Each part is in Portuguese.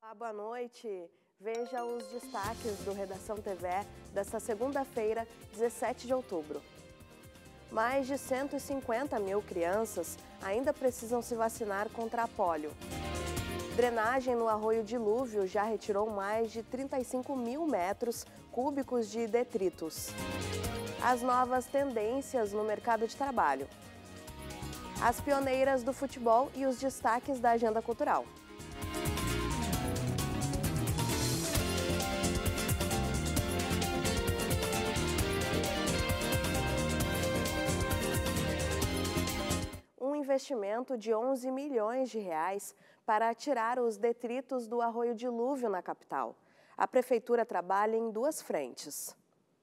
Olá, boa noite. Veja os destaques do Redação TV desta segunda-feira, 17 de outubro. Mais de 150 mil crianças ainda precisam se vacinar contra a pólio. Drenagem no Arroio Dilúvio já retirou mais de 35 mil metros cúbicos de detritos. As novas tendências no mercado de trabalho. As pioneiras do futebol e os destaques da agenda cultural. Um investimento de 11 milhões de reais para tirar os detritos do Arroio Dilúvio na capital. A prefeitura trabalha em duas frentes.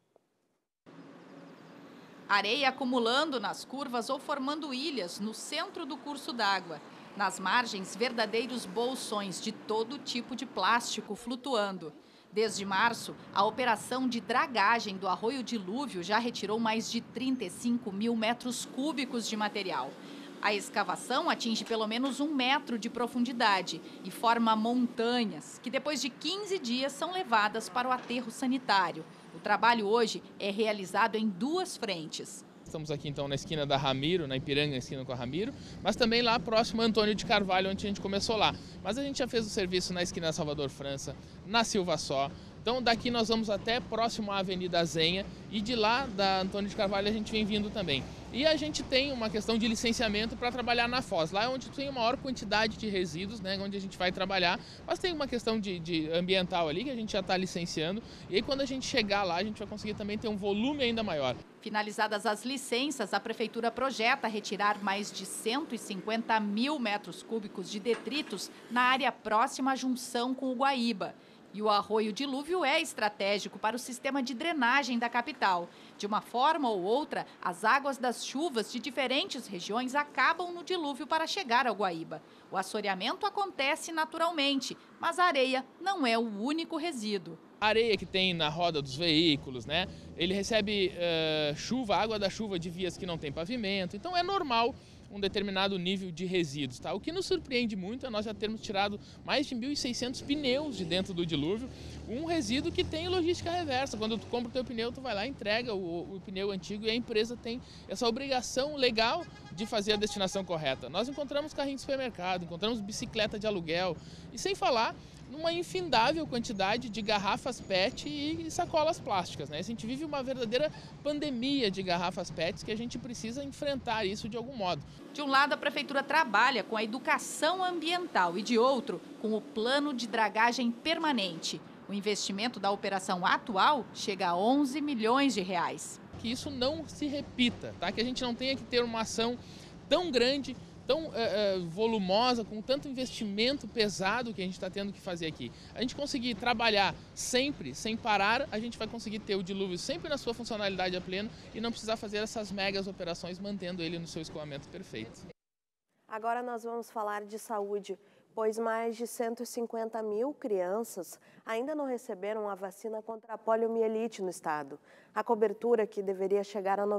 Areia acumulando nas curvas ou formando ilhas no centro do curso d'água. Nas margens, verdadeiros bolsões de todo tipo de plástico flutuando. Desde março, a operação de dragagem do Arroio Dilúvio já retirou mais de 35 mil metros cúbicos de material. A escavação atinge pelo menos 1 metro de profundidade e forma montanhas, que depois de 15 dias são levadas para o aterro sanitário. O trabalho hoje é realizado em duas frentes. Estamos aqui então na esquina da Ramiro, na Ipiranga, esquina com a Ramiro, mas também lá próximo a Antônio de Carvalho, onde a gente começou lá. Mas a gente já fez o serviço na esquina da Salvador França, na Silva Só. Então daqui nós vamos até próximo à Avenida Zenha e de lá da Antônio de Carvalho a gente vem vindo também. E a gente tem uma questão de licenciamento para trabalhar na foz. Lá é onde tem a maior quantidade de resíduos, né, onde a gente vai trabalhar. Mas tem uma questão de ambiental ali que a gente já está licenciando. E aí quando a gente chegar lá a gente vai conseguir também ter um volume ainda maior. Finalizadas as licenças, a prefeitura projeta retirar mais de 150 mil metros cúbicos de detritos na área próxima à junção com o Guaíba. E o Arroio Dilúvio é estratégico para o sistema de drenagem da capital. De uma forma ou outra, as águas das chuvas de diferentes regiões acabam no dilúvio para chegar ao Guaíba. O assoreamento acontece naturalmente, mas a areia não é o único resíduo. A areia que tem na roda dos veículos, né? Ele recebe chuva, água da chuva de vias que não tem pavimento, então é normal um determinado nível de resíduos, tá? O que nos surpreende muito é nós já termos tirado mais de 1.600 pneus de dentro do dilúvio, um resíduo que tem logística reversa. Quando tu compra o teu pneu, tu vai lá, entrega o pneu antigo e a empresa tem essa obrigação legal de fazer a destinação correta. Nós encontramos carrinho de supermercado, encontramos bicicleta de aluguel e sem falar numa infindável quantidade de garrafas PET e sacolas plásticas, né? A gente vive uma verdadeira pandemia de garrafas PET que a gente precisa enfrentar isso de algum modo. De um lado, a prefeitura trabalha com a educação ambiental e de outro, com o plano de dragagem permanente. O investimento da operação atual chega a 11 milhões de reais. Que isso não se repita, tá? Que a gente não tenha que ter uma ação tão grande, tão volumosa, com tanto investimento pesado que a gente está tendo que fazer aqui. A gente conseguir trabalhar sempre, sem parar, a gente vai conseguir ter o dilúvio sempre na sua funcionalidade a pleno e não precisar fazer essas megas operações mantendo ele no seu escoamento perfeito. Agora nós vamos falar de saúde, pois mais de 150 mil crianças ainda não receberam a vacina contra a poliomielite no estado. A cobertura, que deveria chegar a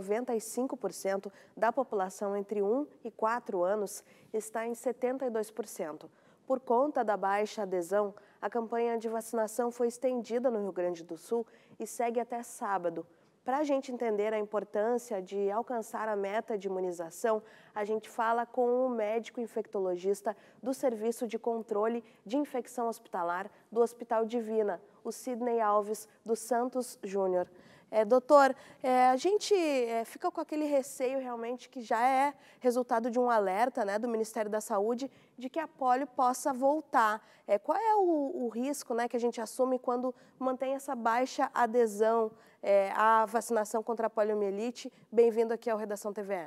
95% da população entre 1 e 4 anos, está em 72%. Por conta da baixa adesão, a campanha de vacinação foi estendida no Rio Grande do Sul e segue até sábado. Para a gente entender a importância de alcançar a meta de imunização, a gente fala com o médico infectologista do Serviço de Controle de Infecção Hospitalar do Hospital Divina, o Sidney Alves dos Santos Júnior. Doutor, a gente fica com aquele receio realmente que já é resultado de um alerta, né, do Ministério da Saúde de que a polio possa voltar. Qual é o risco, né, que a gente assume quando mantém essa baixa adesão à vacinação contra a poliomielite? Bem-vindo aqui ao Redação TVE.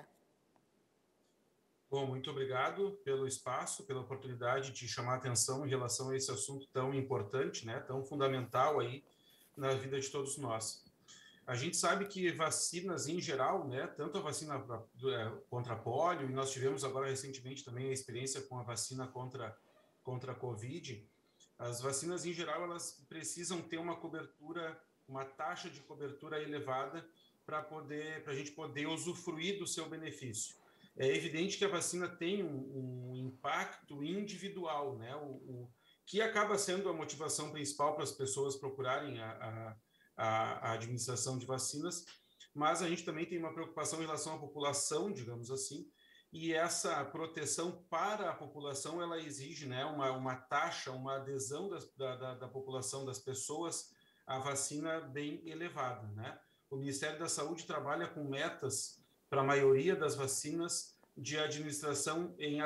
Bom, muito obrigado pelo espaço, pela oportunidade de chamar a atenção em relação a esse assunto tão importante, né, tão fundamental aí na vida de todos nós. A gente sabe que vacinas em geral, né, tanto a vacina contra a polio, e nós tivemos agora recentemente também a experiência com a vacina contra a Covid, as vacinas em geral elas precisam ter uma cobertura, uma taxa de cobertura elevada para a gente poder usufruir do seu benefício. É evidente que a vacina tem um impacto individual, né? que acaba sendo a motivação principal para as pessoas procurarem a administração de vacinas, mas a gente também tem uma preocupação em relação à população, digamos assim, e essa proteção para a população, ela exige, né, uma taxa, uma adesão da população, das pessoas, à vacina bem elevada, né? O Ministério da Saúde trabalha com metas para a maioria das vacinas de administração em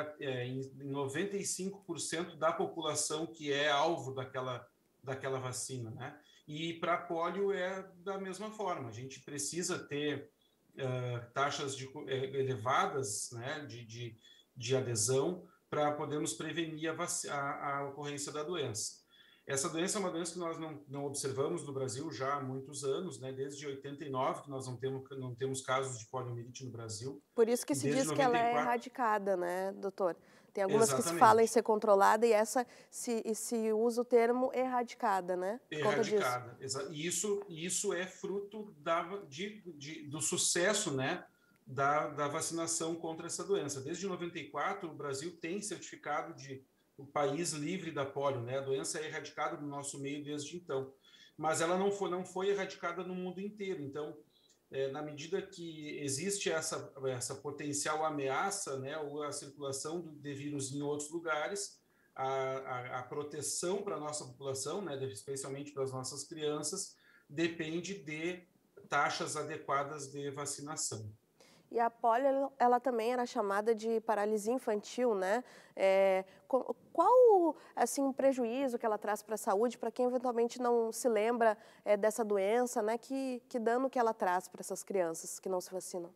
95% da população que é alvo daquela vacina, né? E para pólio é da mesma forma. A gente precisa ter taxas elevadas, né, de adesão para podermos prevenir a ocorrência da doença. Essa doença é uma doença que nós não observamos no Brasil já há muitos anos, né? Desde 89 que nós não temos casos de poliomielite no Brasil. Por isso que se diz que ela é erradicada, né, doutor? Tem algumas que se falam em ser controlada e essa se usa o termo erradicada, né? Erradicada. E isso é fruto do sucesso, né, da vacinação contra essa doença. Desde 94, o Brasil tem certificado de o país livre da polio, né? A doença é erradicada no nosso meio desde então. Mas ela não foi erradicada no mundo inteiro. Então, na medida que existe essa potencial ameaça, né, ou a circulação de vírus em outros lugares, a proteção para a nossa população, né, especialmente para as nossas crianças, depende de taxas adequadas de vacinação. E a polio, ela também era chamada de paralisia infantil, né? Qual, assim, o prejuízo que ela traz para a saúde, para quem eventualmente não se lembra dessa doença, né? Que dano que ela traz para essas crianças que não se vacinam?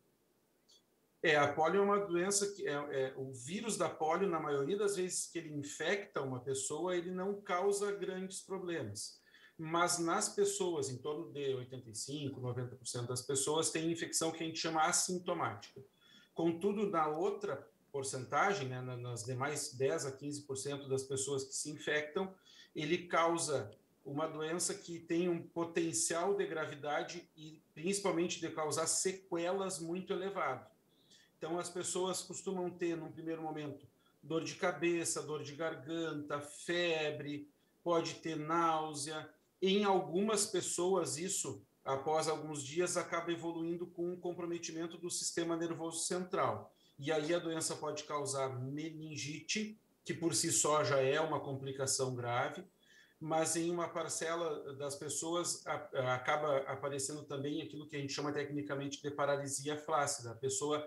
A polio é uma doença que o vírus da polio, na maioria das vezes que ele infecta uma pessoa, ele não causa grandes problemas. Mas nas pessoas, em torno de 85%, 90% das pessoas têm infecção que a gente chama assintomática. Contudo, na outra porcentagem, né, nas demais 10% a 15% das pessoas que se infectam, ele causa uma doença que tem um potencial de gravidade e principalmente de causar sequelas muito elevado. Então, as pessoas costumam ter, num primeiro momento, dor de cabeça, dor de garganta, febre, pode ter náusea. Em algumas pessoas, isso, após alguns dias, acaba evoluindo com um comprometimento do sistema nervoso central. E aí a doença pode causar meningite, que por si só já é uma complicação grave, mas em uma parcela das pessoas acaba aparecendo também aquilo que a gente chama tecnicamente de paralisia flácida.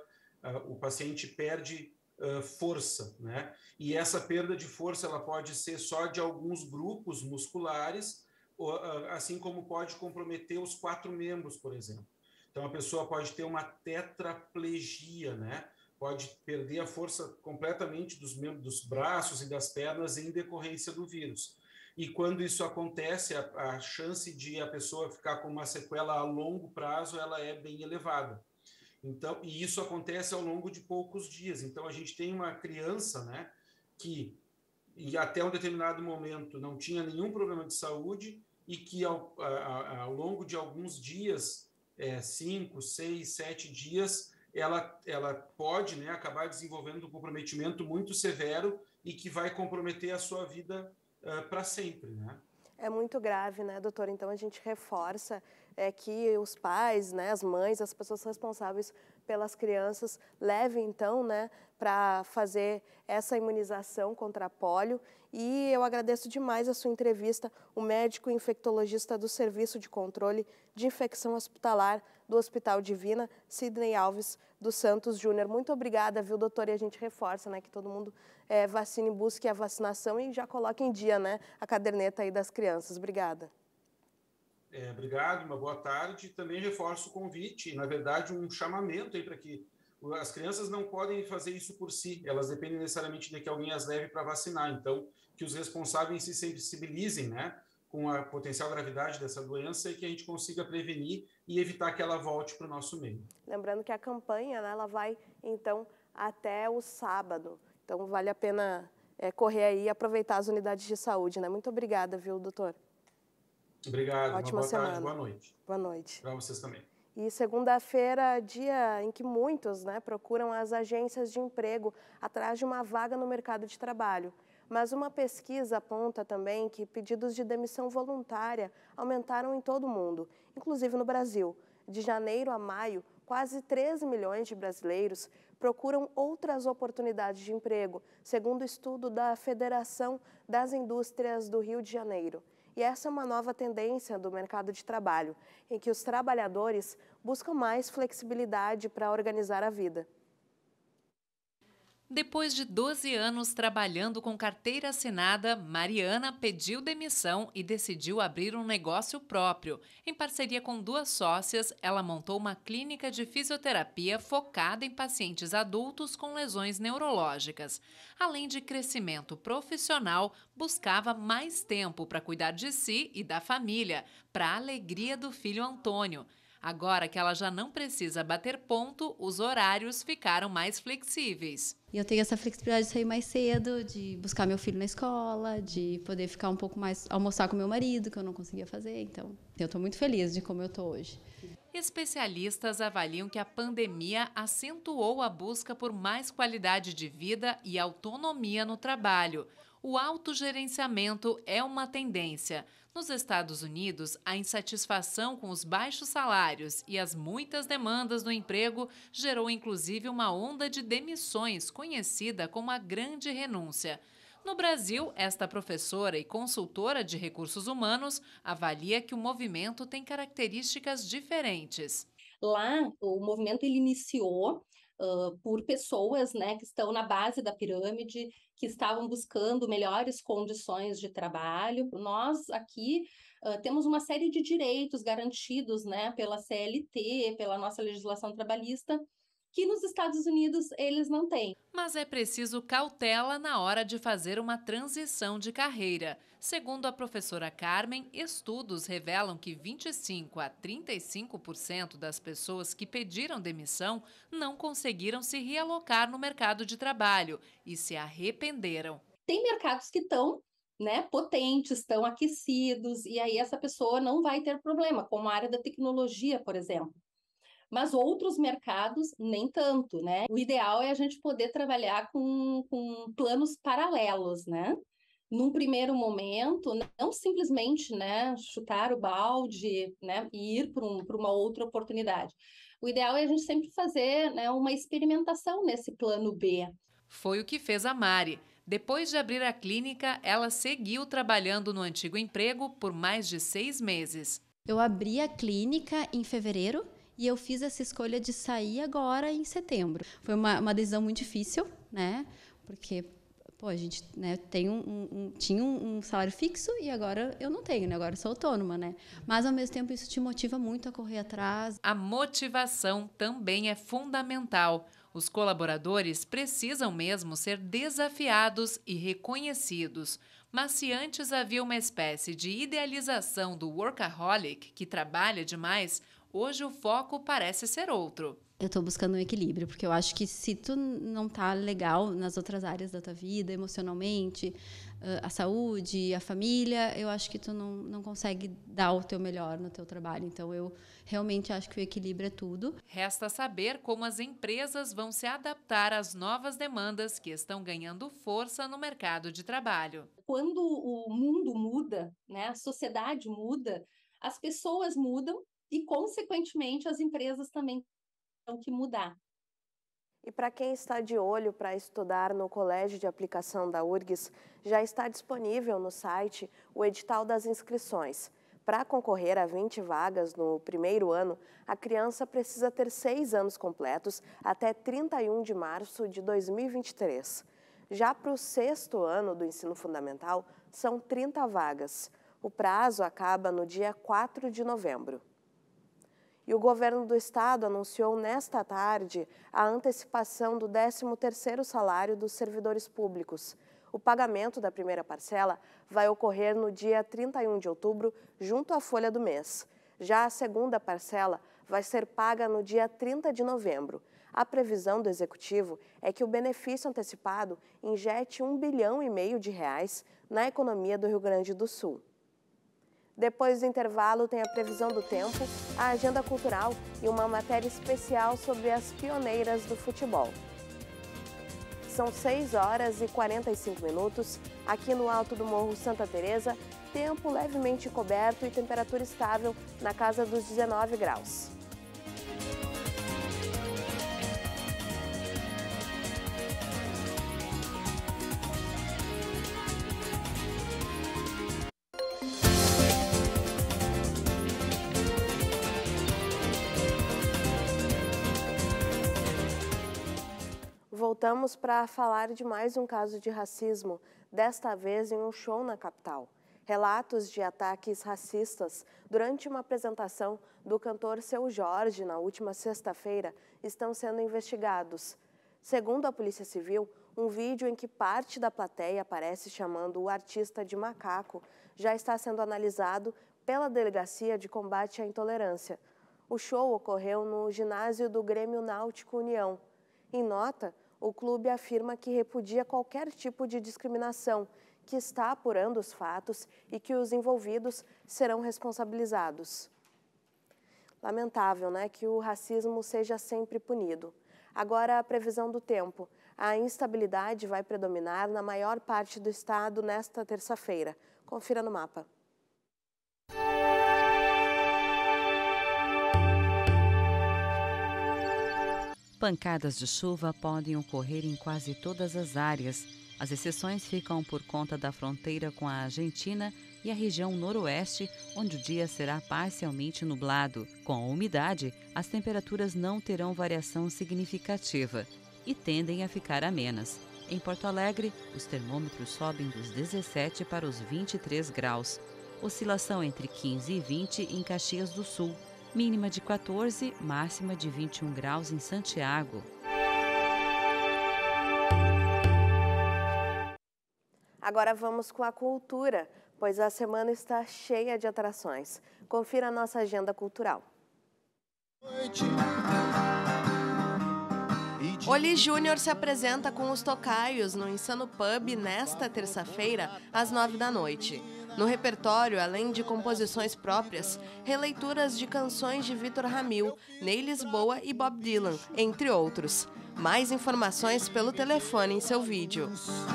O paciente perde força, né? E essa perda de força ela pode ser só de alguns grupos musculares, assim como pode comprometer os 4 membros, por exemplo. Então, a pessoa pode ter uma tetraplegia, né? Pode perder a força completamente dos membros, dos braços e das pernas em decorrência do vírus. E quando isso acontece, a chance de a pessoa ficar com uma sequela a longo prazo, ela é bem elevada. Então, e isso acontece ao longo de poucos dias. Então, a gente tem uma criança, né, que até um determinado momento não tinha nenhum problema de saúde e que ao longo de alguns dias, 5, 6, 7 dias, ela pode, né, acabar desenvolvendo um comprometimento muito severo e que vai comprometer a sua vida para sempre, né? É muito grave, né, doutor? Então, a gente reforça que os pais, né, as mães, as pessoas responsáveis pelas crianças levem, então, né, para fazer essa imunização contra a polio. E eu agradeço demais a sua entrevista, o médico infectologista do Serviço de Controle de Infecção Hospitalar do Hospital Divina, Sidney Alves dos Santos Júnior. Muito obrigada, viu, doutor? E a gente reforça, né, que todo mundo vacine, busque a vacinação e já coloque em dia, né, a caderneta aí das crianças. Obrigada. Obrigado, uma boa tarde. Também reforço o convite, na verdade, um chamamento aí para que as crianças não podem fazer isso por si, elas dependem necessariamente de que alguém as leve para vacinar. Então, que os responsáveis se sensibilizem, né, com a potencial gravidade dessa doença e que a gente consiga prevenir e evitar que ela volte para o nosso meio. Lembrando que a campanha, né, ela vai, então, até o sábado. Então, vale a pena correr aí e aproveitar as unidades de saúde, né? Muito obrigada, viu, doutor? Obrigado, Ótima uma boa semana. Tarde, boa noite. Boa noite. Para vocês também. E segunda-feira, dia em que muitos, né, procuram as agências de emprego atrás de uma vaga no mercado de trabalho. Mas uma pesquisa aponta também que pedidos de demissão voluntária aumentaram em todo o mundo, inclusive no Brasil. De janeiro a maio, quase 13 milhões de brasileiros procuram outras oportunidades de emprego, segundo o estudo da Federação das Indústrias do Rio de Janeiro. E essa é uma nova tendência do mercado de trabalho, em que os trabalhadores buscam mais flexibilidade para organizar a vida. Depois de 12 anos trabalhando com carteira assinada, Mariana pediu demissão e decidiu abrir um negócio próprio. Em parceria com 2 sócias, ela montou uma clínica de fisioterapia focada em pacientes adultos com lesões neurológicas. Além de crescimento profissional, buscava mais tempo para cuidar de si e da família, para a alegria do filho Antônio. Agora que ela já não precisa bater ponto, os horários ficaram mais flexíveis. E eu tenho essa flexibilidade de sair mais cedo, de buscar meu filho na escola, de poder ficar um pouco mais, almoçar com meu marido, que eu não conseguia fazer. Então, eu estou muito feliz de como eu estou hoje. Especialistas avaliam que a pandemia acentuou a busca por mais qualidade de vida e autonomia no trabalho. O autogerenciamento é uma tendência. Nos Estados Unidos, a insatisfação com os baixos salários e as muitas demandas do emprego gerou inclusive uma onda de demissões, conhecida como a grande renúncia. No Brasil, esta professora e consultora de recursos humanos avalia que o movimento tem características diferentes. Lá, o movimento ele iniciou por pessoas, né, que estão na base da pirâmide, que estavam buscando melhores condições de trabalho. Nós aqui temos uma série de direitos garantidos, né, pela CLT, pela nossa legislação trabalhista, que nos Estados Unidos eles não têm. Mas é preciso cautela na hora de fazer uma transição de carreira. Segundo a professora Carmen, estudos revelam que 25% a 35% das pessoas que pediram demissão não conseguiram se realocar no mercado de trabalho e se arrependeram. Tem mercados que estão, né, potentes, estão aquecidos, e aí essa pessoa não vai ter problema, como a área da tecnologia, por exemplo. Mas outros mercados, nem tanto, né? O ideal é a gente poder trabalhar com planos paralelos, né? Num primeiro momento, não simplesmente, né, chutar o balde, né, e ir para uma outra oportunidade. O ideal é a gente sempre fazer, né, uma experimentação nesse plano B. Foi o que fez a Mari. Depois de abrir a clínica, ela seguiu trabalhando no antigo emprego por mais de 6 meses. Eu abri a clínica em fevereiro, e eu fiz essa escolha de sair agora em setembro. Foi uma decisão muito difícil, né? Porque a gente, né, tinha um salário fixo e agora eu não tenho, né? Agora eu sou autônoma, né? Mas, ao mesmo tempo, isso te motiva muito a correr atrás. A motivação também é fundamental. Os colaboradores precisam mesmo ser desafiados e reconhecidos. Mas se antes havia uma espécie de idealização do workaholic, que trabalha demais, hoje o foco parece ser outro. Eu estou buscando um equilíbrio, porque eu acho que se tu não tá legal nas outras áreas da tua vida, emocionalmente, a saúde, a família, eu acho que tu não consegue dar o teu melhor no teu trabalho. Então, eu realmente acho que o equilíbrio é tudo. Resta saber como as empresas vão se adaptar às novas demandas que estão ganhando força no mercado de trabalho. Quando o mundo muda, né, a sociedade muda, as pessoas mudam e, consequentemente, as empresas também têm que mudar. E para quem está de olho para estudar no Colégio de Aplicação da URGS, já está disponível no site o edital das inscrições. Para concorrer a 20 vagas no primeiro ano, a criança precisa ter 6 anos completos até 31 de março de 2023. Já para o 6º ano do ensino fundamental, são 30 vagas. O prazo acaba no dia 4 de novembro. E o governo do estado anunciou nesta tarde a antecipação do 13º salário dos servidores públicos. O pagamento da primeira parcela vai ocorrer no dia 31 de outubro, junto à folha do mês. Já a segunda parcela vai ser paga no dia 30 de novembro. A previsão do executivo é que o benefício antecipado injete R$1,5 bilhão na economia do Rio Grande do Sul. Depois do intervalo, tem a previsão do tempo, a agenda cultural e uma matéria especial sobre as pioneiras do futebol. São 6 horas e 45 minutos. Aqui no alto do Morro Santa Teresa, tempo levemente coberto e temperatura estável na casa dos 19 graus. Voltamos para falar de mais um caso de racismo, desta vez em um show na capital. Relatos de ataques racistas durante uma apresentação do cantor Seu Jorge na última sexta-feira estão sendo investigados. Segundo a Polícia Civil, um vídeo em que parte da plateia aparece chamando o artista de macaco já está sendo analisado pela Delegacia de Combate à Intolerância. O show ocorreu no ginásio do Grêmio Náutico União. Em nota, o clube afirma que repudia qualquer tipo de discriminação, que está apurando os fatos e que os envolvidos serão responsabilizados. Lamentável, né, que o racismo seja sempre punido. Agora, a previsão do tempo. A instabilidade vai predominar na maior parte do estado nesta terça-feira. Confira no mapa. Pancadas de chuva podem ocorrer em quase todas as áreas. As exceções ficam por conta da fronteira com a Argentina e a região noroeste, onde o dia será parcialmente nublado. Com a umidade, as temperaturas não terão variação significativa e tendem a ficar amenas. Em Porto Alegre, os termômetros sobem dos 17 para os 23 graus. Oscilação entre 15 e 20 em Caxias do Sul. Mínima de 14, máxima de 21 graus em Santiago. Agora vamos com a cultura, pois a semana está cheia de atrações. Confira a nossa agenda cultural. Oli Júnior se apresenta com os Tocaios no Insano Pub nesta terça-feira, às 9 da noite. No repertório, além de composições próprias, releituras de canções de Vitor Ramil, Ney Lisboa e Bob Dylan, entre outros. Mais informações pelo telefone em seu vídeo.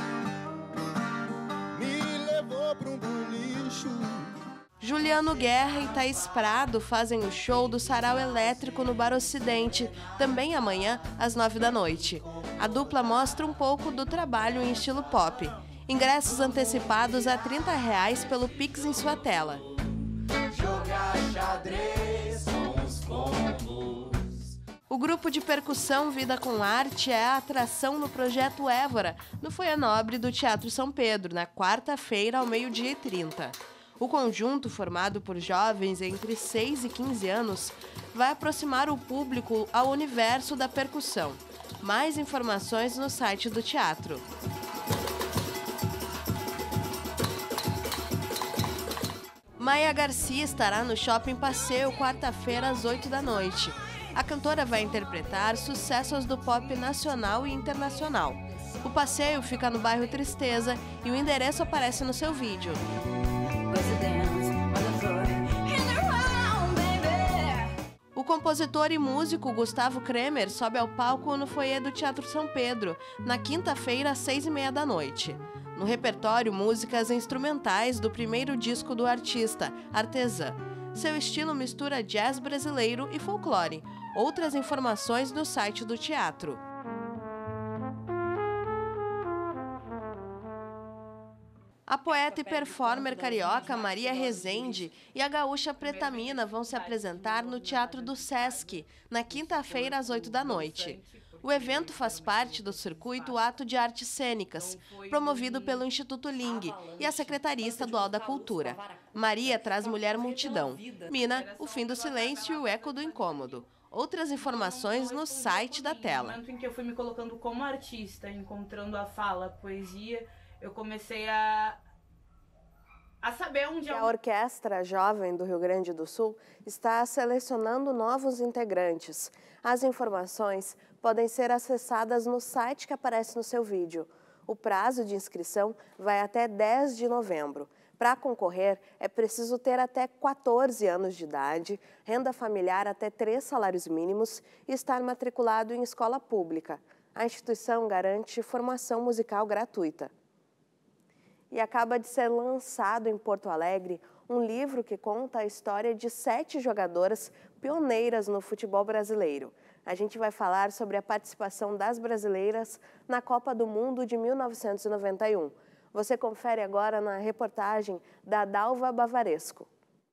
Juliano Guerra e Thaís Prado fazem o show do Sarau Elétrico no Bar Ocidente, também amanhã, às 9 da noite. A dupla mostra um pouco do trabalho em estilo pop. Ingressos antecipados a R$ 30 pelo Pix em sua tela. Jogar xadrez com os combos. O grupo de percussão Vida com Arte é a atração no Projeto Évora, no Foyer Nobre do Teatro São Pedro, na quarta-feira, ao 12h30. O conjunto, formado por jovens entre 6 e 15 anos, vai aproximar o público ao universo da percussão. Mais informações no site do teatro. Maia Garcia estará no Shopping Passeio quarta-feira às 8 da noite. A cantora vai interpretar sucessos do pop nacional e internacional. O passeio fica no bairro Tristeza e o endereço aparece no seu vídeo. O compositor e músico Gustavo Kremer sobe ao palco no foyer do Teatro São Pedro, na quinta-feira às 6h30 da noite. No repertório, músicas instrumentais do primeiro disco do artista, Artesã. Seu estilo mistura jazz brasileiro e folclore. Outras informações no site do teatro. A poeta e performer carioca Maria Rezende e a gaúcha Preta Mina vão se apresentar no Teatro do Sesc, na quinta-feira às 8 da noite. O evento faz parte do circuito Ato de Artes Cênicas, promovido pelo Instituto Ling e a Secretaria Estadual da Cultura. Maria traz Mulher Multidão, Mina, O Fim do Silêncio e O Eco do Incômodo. Outras informações no site da tela. No momento em que eu fui me colocando como artista, encontrando a fala, a poesia, eu comecei a saber onde... A Orquestra Jovem do Rio Grande do Sul está selecionando novos integrantes. As informações podem ser acessadas no site que aparece no seu vídeo. O prazo de inscrição vai até 10 de novembro. Para concorrer, é preciso ter até 14 anos de idade, renda familiar até 3 salários mínimos e estar matriculado em escola pública. A instituição garante formação musical gratuita. E acaba de ser lançado em Porto Alegre um livro que conta a história de 7 jogadoras pioneiras no futebol brasileiro. A gente vai falar sobre a participação das brasileiras na Copa do Mundo de 1991. Você confere agora na reportagem da Dalva Bavaresco.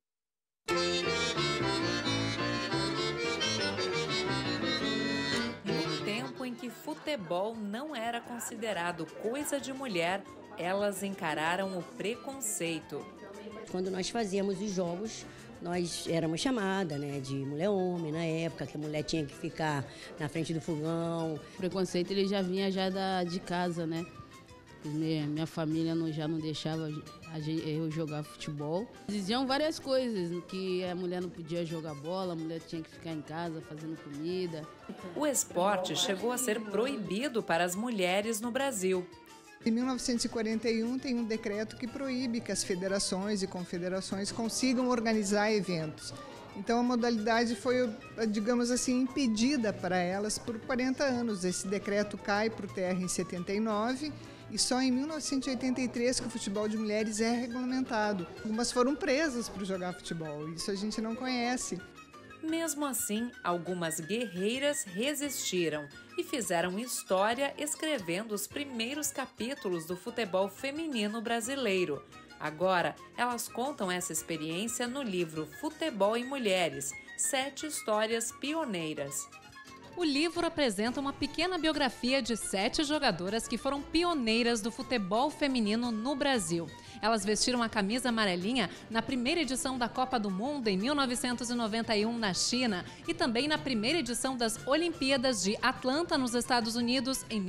No tempo em que futebol não era considerado coisa de mulher, elas encararam o preconceito. Quando nós fazíamos os jogos, nós éramos chamada, né, de mulher-homem na época, que a mulher tinha que ficar na frente do fogão. O preconceito ele já vinha de casa, né? Minha família já não deixava eu jogar futebol. Diziam várias coisas, que a mulher não podia jogar bola, a mulher tinha que ficar em casa fazendo comida. O esporte chegou a ser proibido para as mulheres no Brasil. Em 1941 tem um decreto que proíbe que as federações e confederações consigam organizar eventos. Então a modalidade foi, digamos assim, impedida para elas por 40 anos. Esse decreto cai por terra em 79 e só em 1983 que o futebol de mulheres é regulamentado. Algumas foram presas por jogar futebol, isso a gente não conhece. Mesmo assim, algumas guerreiras resistiram e fizeram história escrevendo os primeiros capítulos do futebol feminino brasileiro. Agora, elas contam essa experiência no livro Futebol e Mulheres, 7 histórias pioneiras. O livro apresenta uma pequena biografia de 7 jogadoras que foram pioneiras do futebol feminino no Brasil. Elas vestiram a camisa amarelinha na primeira edição da Copa do Mundo em 1991 na China e também na primeira edição das Olimpíadas de Atlanta nos Estados Unidos em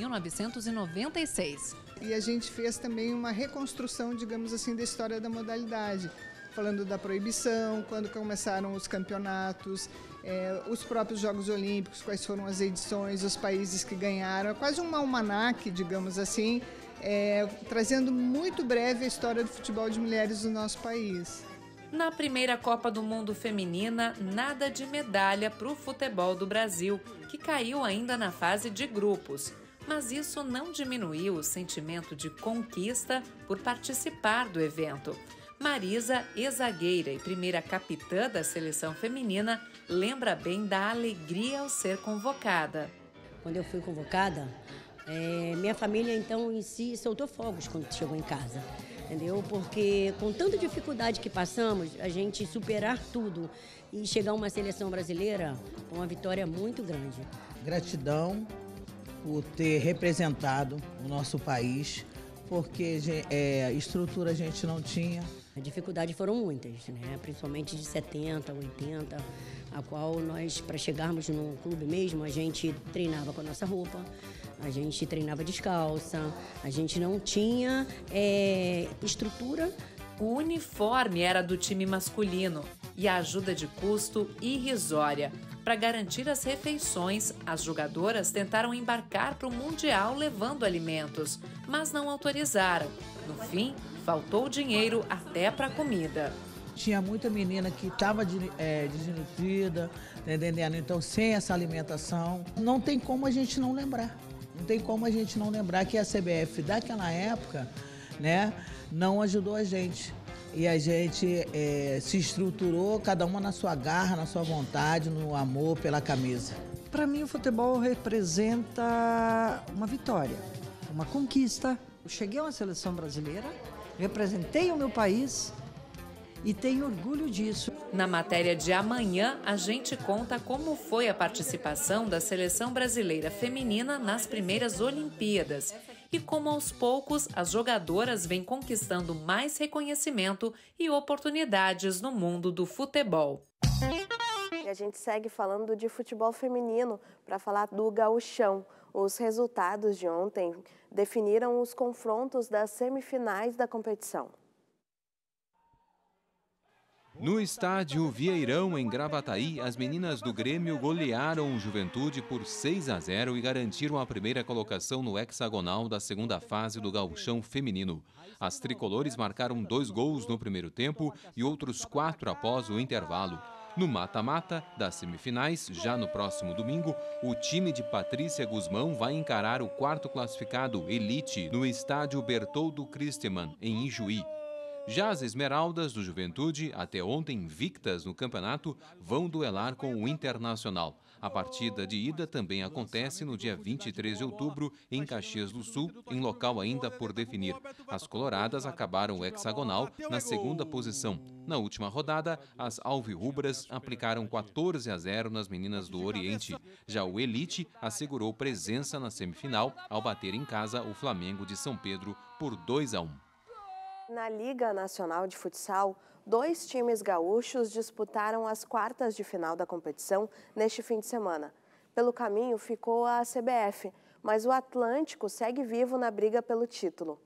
1996. E a gente fez também uma reconstrução, digamos assim, da história da modalidade, falando da proibição, quando começaram os campeonatos, os próprios Jogos Olímpicos, quais foram as edições, os países que ganharam, é quase um almanaque, digamos assim, trazendo muito breve a história do futebol de mulheres do nosso país. Na primeira Copa do Mundo feminina, nada de medalha para o futebol do Brasil, que caiu ainda na fase de grupos. Mas isso não diminuiu o sentimento de conquista por participar do evento. Marisa, ex-zagueira e primeira capitã da seleção feminina, lembra bem da alegria ao ser convocada. Quando eu fui convocada, minha família, então, em si, soltou fogos quando chegou em casa, entendeu? Porque com tanta dificuldade que passamos, a gente superar tudo e chegar a uma seleção brasileira com uma vitória muito grande. Gratidão por ter representado o nosso país, porque estrutura a gente não tinha. As dificuldades foram muitas, né? Principalmente de 70, 80, a qual nós, para chegarmos no clube mesmo, a gente treinava com a nossa roupa, a gente treinava descalça, a gente não tinha estrutura. O uniforme era do time masculino e a ajuda de custo irrisória. Para garantir as refeições, as jogadoras tentaram embarcar para o Mundial levando alimentos, mas não autorizaram. No fim, faltou dinheiro até para comida. Tinha muita menina que estava desnutrida, entendendo? Então, sem essa alimentação, não tem como a gente não lembrar. Não tem como a gente não lembrar que a CBF daquela época, né, não ajudou a gente. E a gente se estruturou, cada uma na sua garra, na sua vontade, no amor pela camisa. Para mim, o futebol representa uma vitória, uma conquista. Eu cheguei a uma seleção brasileira, representei o meu país e tenho orgulho disso. Na matéria de amanhã, a gente conta como foi a participação da seleção brasileira feminina nas primeiras Olimpíadas e como aos poucos as jogadoras vêm conquistando mais reconhecimento e oportunidades no mundo do futebol. E a gente segue falando de futebol feminino para falar do Gauchão. Os resultados de ontem definiram os confrontos das semifinais da competição. No estádio Vieirão, em Gravataí, as meninas do Grêmio golearam o Juventude por 6-0 e garantiram a primeira colocação no hexagonal da segunda fase do Gauchão feminino. As tricolores marcaram 2 gols no primeiro tempo e outros 4 após o intervalo. No mata-mata das semifinais, já no próximo domingo, o time de Patrícia Guzmão vai encarar o quarto classificado, Elite, no estádio Bertoldo Christemann, em Ijuí. Já as Esmeraldas do Juventude, até ontem invictas no campeonato, vão duelar com o Internacional. A partida de ida também acontece no dia 23 de outubro, em Caxias do Sul, em local ainda por definir. As coloradas acabaram o hexagonal na segunda posição. Na última rodada, as alvirrubras aplicaram 14-0 nas meninas do Oriente. Já o Elite assegurou presença na semifinal ao bater em casa o Flamengo de São Pedro por 2-1. Na Liga Nacional de Futsal, 2 times gaúchos disputaram as quartas de final da competição neste fim de semana. Pelo caminho ficou a CBF, mas o Atlântico segue vivo na briga pelo título.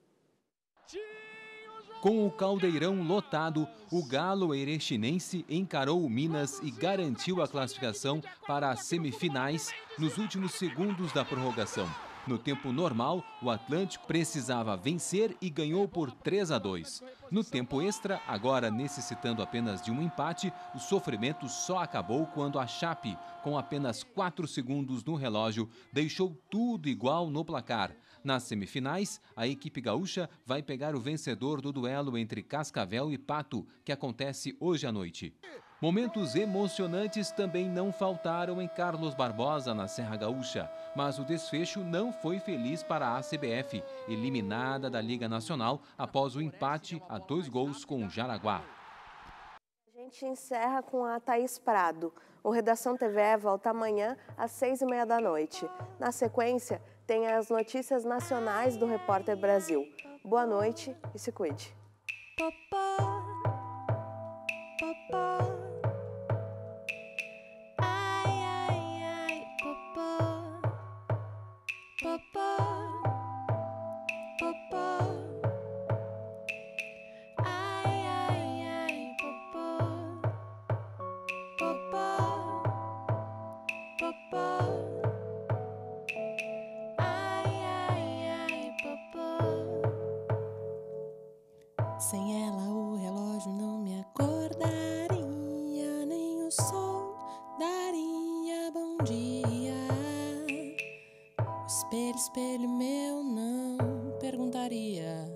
Com o caldeirão lotado, o Galo Erechinense encarou o Minas e garantiu a classificação para as semifinais nos últimos segundos da prorrogação. No tempo normal, o Atlântico precisava vencer e ganhou por 3-2. No tempo extra, agora necessitando apenas de um empate, o sofrimento só acabou quando a Chape, com apenas 4 segundos no relógio, deixou tudo igual no placar. Nas semifinais, a equipe gaúcha vai pegar o vencedor do duelo entre Cascavel e Pato, que acontece hoje à noite. Momentos emocionantes também não faltaram em Carlos Barbosa, na Serra Gaúcha, mas o desfecho não foi feliz para a CBF, eliminada da Liga Nacional após o empate a 2 gols com o Jaraguá. A gente encerra com a Thaís Prado. O Redação TV volta amanhã às 6h30 da noite. Na sequência, tem as notícias nacionais do Repórter Brasil. Boa noite e se cuide. Sem ela o relógio não me acordaria, nem o sol daria bom dia. O espelho, espelho meu não perguntaria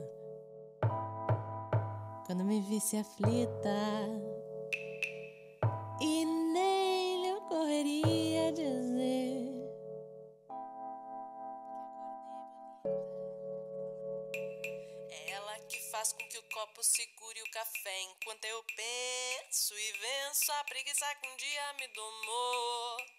quando me visse aflita, e nem lhe ocorreria dizer faz com que o copo segure o café enquanto eu penso e venço a preguiça que um dia me domou.